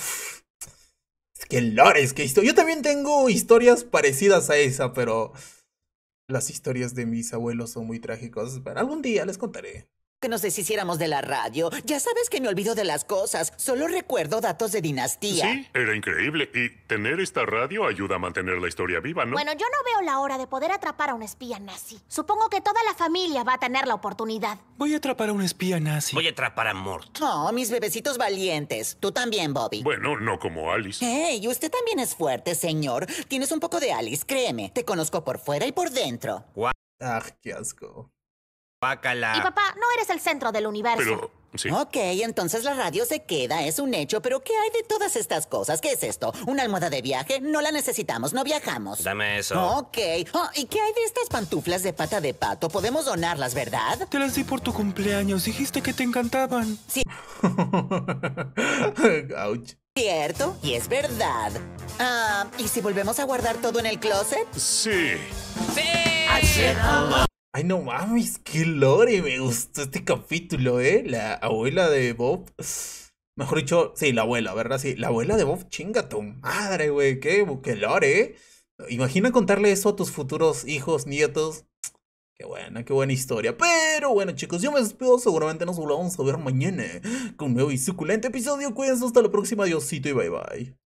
Qué lores, qué historia. Yo también tengo historias parecidas a esa, pero... las historias de mis abuelos son muy trágicos. Pero algún día les contaré. Que nos deshiciéramos de la radio. Ya sabes que me olvido de las cosas. Solo recuerdo datos de dinastía. Sí, era increíble. Y tener esta radio ayuda a mantener la historia viva, ¿no? Bueno, yo no veo la hora de poder atrapar a un espía nazi. Supongo que toda la familia va a tener la oportunidad. Voy a atrapar a un espía nazi. Voy a atrapar a Mort. Oh, mis bebecitos valientes. Tú también, Bobby. Bueno, no como Alice. Hey, usted también es fuerte, señor. Tienes un poco de Alice, créeme. Te conozco por fuera y por dentro. Ah, qué asco. Bácala. Y papá, no eres el centro del universo. Pero, sí. Ok, entonces la radio se queda, es un hecho. Pero ¿qué hay de todas estas cosas? ¿Qué es esto? ¿Una almohada de viaje? No la necesitamos, no viajamos. Dame eso. Ok. Oh, ¿y qué hay de estas pantuflas de pata de pato? Podemos donarlas, ¿verdad? Te las di por tu cumpleaños. Dijiste que te encantaban. Sí. Ouch. Cierto, y es verdad. Ah, ¿y si volvemos a guardar todo en el closet? Sí. ¡Sí! Ay, no mames, qué lore. Me gustó este capítulo, ¿eh? La abuela de Bob. Mejor dicho, sí, la abuela, ¿verdad? Sí, la abuela de Bob, chinga tu madre, güey. Qué, qué lore, ¿eh? Imagina contarle eso a tus futuros hijos, nietos. Qué buena, qué buena historia. Pero bueno, chicos, yo me despido. Seguramente nos volvamos a ver mañana con un nuevo y suculento episodio. Cuídense, hasta la próxima. Adiósito y bye bye.